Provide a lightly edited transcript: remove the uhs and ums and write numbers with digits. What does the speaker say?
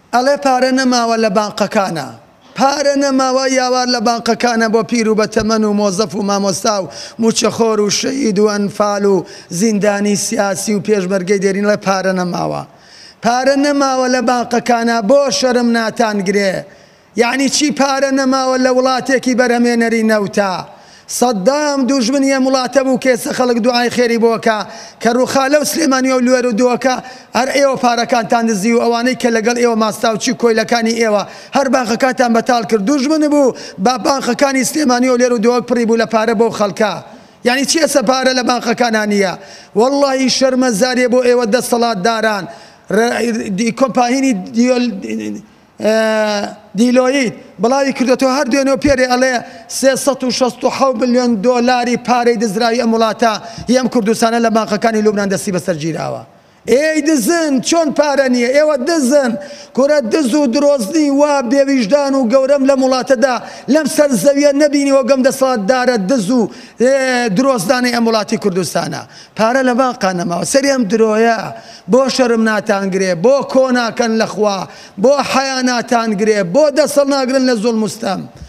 ئەڵێ پارە نەماوە لە بانقەکانە، پارە نەماوە یاوار لە بانقەکانە بۆ پیر و بەتەمەن و مۆزەف و مامۆستا و موچەخۆر و شەهید و ئەنفال و زیندانی سیاسی و پێشمەرگەی دێرین لە پارە نەماوە. پارە نەماوە لە بانقەکانە بۆ شەرم ناتانگرێ. یعنی چی پارە نەماوە لە وڵاتێکی بەرهەمێنەری نەوتە؟ سەدام دوژمنیە وڵاتە بوو کێسە خەڵک دوعای خێری بۆکە کە ڕووخالە و سلێمانیە و لوێر و دۆکە هەر ئێوە پارەکانتان دزی و ئەوانەی کە لەگەڵ ئێوە ماستا و چی کۆیلەکانی ئێوە هەر بانقەکانتان بەتاڵ کرد. دوژمن بوو با بانقەکانی سلێمانی و لێر و دۆک پڕی بوو لە پارە بۆ خەڵکە. یعنی چی ئێستا پارە لە بانقەکانان نییە؟ وەڵڵاهی شەرمەزاریە بۆ ئێوە دەسەڵاتداران. کۆمپانیی دیلۆیت بڵاوی کردێتەوە هەر دوێنەوە پێرێ ئەڵێ 367 ملیۆن دۆلاری پارەی دزراوی ئەم وڵاتە هی ئەم کوردستانە لە بانقەکانی لوبنان دەستی بەسەر گیراوە. ئێی دزن چۆن پارە نییە؟ ئێوە دزن کورە دز و درۆزنی وا بێویژدان و گەورەم لەم وڵاتەدا لەم سەر زەویە نەبینیوە گەم دەسەڵاتدارە دز و درۆزدانی ئەم وڵاتی کوردستانە. پارە لە بانقان نەماوە سەری ئەم درۆیە. بۆ شەرم ناتانگرێ، بۆ کۆ ناکەن لەخوا، بۆ حەیا ناتانگرێ، بۆ دەسەڵ ناگرن لە زوڵم و ستەم.